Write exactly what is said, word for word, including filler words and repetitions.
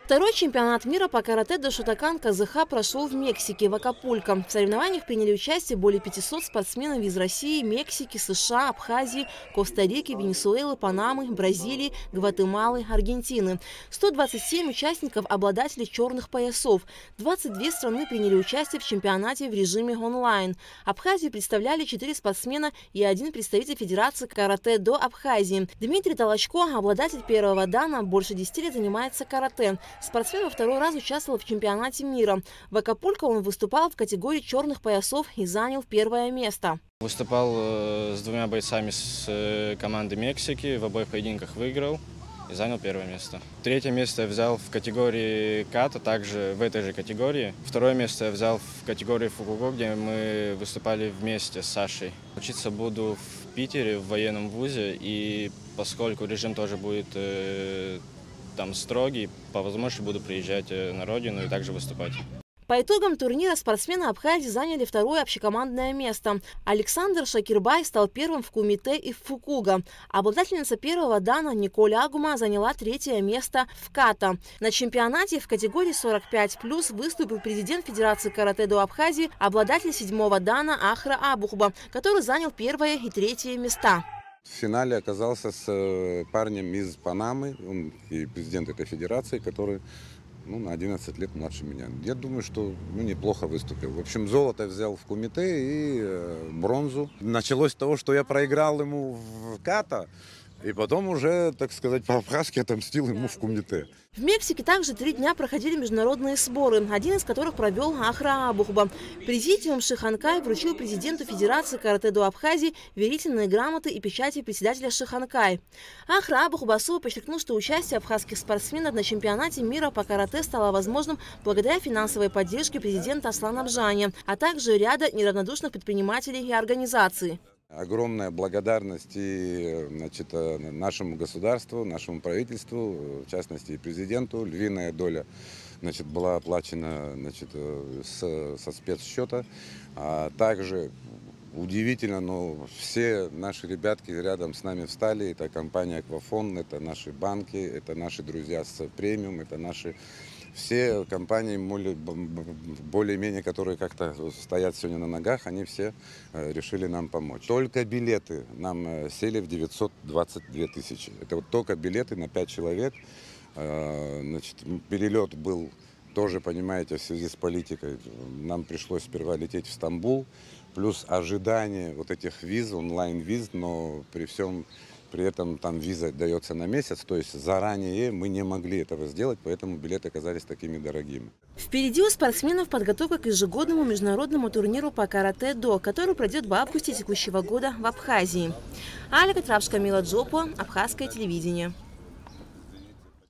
Второй чемпионат мира по каратэ-до Шотокан ка зэ ха прошел в Мексике, в Акапулько. В соревнованиях приняли участие более пятисот спортсменов из России, Мексики, США, Абхазии, Коста-Рики, Венесуэлы, Панамы, Бразилии, Гватемалы, Аргентины. сто двадцать семь участников – обладатели черных поясов. двадцать две страны приняли участие в чемпионате в режиме онлайн. Абхазию представляли четыре спортсмена и один представитель Федерации каратэ-до Абхазии. Дмитрий Толочко, обладатель первого дана, больше десяти лет занимается каратэ. Спортсмен во второй раз участвовал в чемпионате мира. В Акапулько он выступал в категории черных поясов и занял первое место. Выступал э, с двумя бойцами с э, команды Мексики, в обоих поединках выиграл и занял первое место. Третье место я взял в категории ката, также в этой же категории. Второе место я взял в категории фукуго, где мы выступали вместе с Сашей. Учиться буду в Питере, в военном вузе, и поскольку режим тоже будет э, там строгий, по возможности буду приезжать на родину и также выступать. По итогам турнира спортсмены Абхазии заняли второе общекомандное место. Александр Шакирбай стал первым в кумите и в фукуга. Обладательница первого дана Николь Агума заняла третье место в ката. На чемпионате в категории сорок пять плюс выступил президент Федерации каратэ-до Абхазии, обладатель седьмого дана Ахра Абухба, который занял первое и третье места. В финале оказался с парнем из Панамы, он и президент этой федерации, который ну, на одиннадцать лет младше меня. Я думаю, что ну, неплохо выступил. В общем, золото взял в кумите и э, бронзу. Началось с того, что я проиграл ему в ката, и потом уже, так сказать, по-абхазски отомстил ему в кумите. В Мексике также три дня проходили международные сборы, один из которых провел Ахра Абухба. Президиум Шиханкай вручил президенту Федерации каратэ-до Абхазии верительные грамоты и печати председателя Шиханкай. Ахра Абухба особо подчеркнул, что участие абхазских спортсменов на чемпионате мира по каратэ стало возможным благодаря финансовой поддержке президента Аслана Бжани, а также ряда неравнодушных предпринимателей и организаций. Огромная благодарность и, значит, нашему государству, нашему правительству, в частности и президенту. Львиная доля, значит, была оплачена, значит, с, со спецсчета. А также удивительно, но все наши ребятки рядом с нами встали. Это компания «Аквафон», это наши банки, это наши друзья с премиум, это наши все компании, более-менее, которые как-то стоят сегодня на ногах, они все решили нам помочь. Только билеты нам сели в девятьсот двадцать две тысячи. Это вот только билеты на пять человек. Значит, перелет был тоже, понимаете, в связи с политикой. Нам пришлось сперва лететь в Стамбул, плюс ожидание вот этих виз, онлайн-виз, но при всем при этом там виза дается на месяц, то есть заранее мы не могли этого сделать, поэтому билеты оказались такими дорогими. Впереди у спортсменов подготовка к ежегодному международному турниру по каратэ-до, который пройдет в августе текущего года в Абхазии. Аля Катравшка, Мила Джопо, Абхазское телевидение.